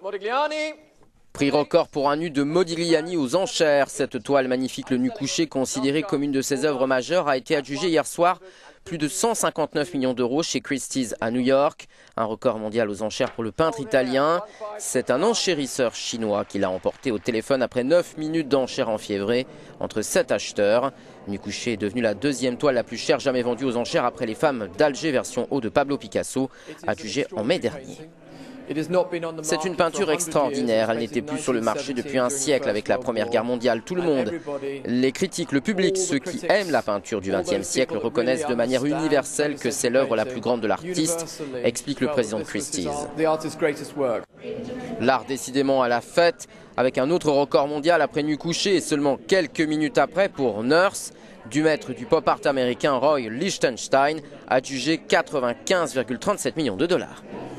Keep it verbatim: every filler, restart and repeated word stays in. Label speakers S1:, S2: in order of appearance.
S1: Modigliani.
S2: Prix record pour un nu de Modigliani aux enchères. Cette toile magnifique, le nu couché, considérée comme une de ses œuvres majeures, a été adjugée hier soir plus de cent cinquante-neuf millions d'euros chez Christie's à New York. Un record mondial aux enchères pour le peintre italien. C'est un enchérisseur chinois qui l'a emporté au téléphone après neuf minutes d'enchères enfiévrées entre sept acheteurs. Nu couché est devenu la deuxième toile la plus chère jamais vendue aux enchères après Les Femmes d'Alger version haut de Pablo Picasso, adjugée en mai dernier. C'est une peinture extraordinaire, elle n'était plus sur le marché depuis un siècle avec la Première Guerre mondiale. Tout le monde, les critiques, le public, ceux qui aiment la peinture du vingtième siècle reconnaissent de manière universelle que c'est l'œuvre la plus grande de l'artiste, explique le président de Christie's. L'art décidément à la fête, avec un autre record mondial après Nu couché et seulement quelques minutes après pour Nurse, du maître du pop art américain Roy Lichtenstein, adjugé quatre-vingt-quinze virgule trente-sept millions de dollars.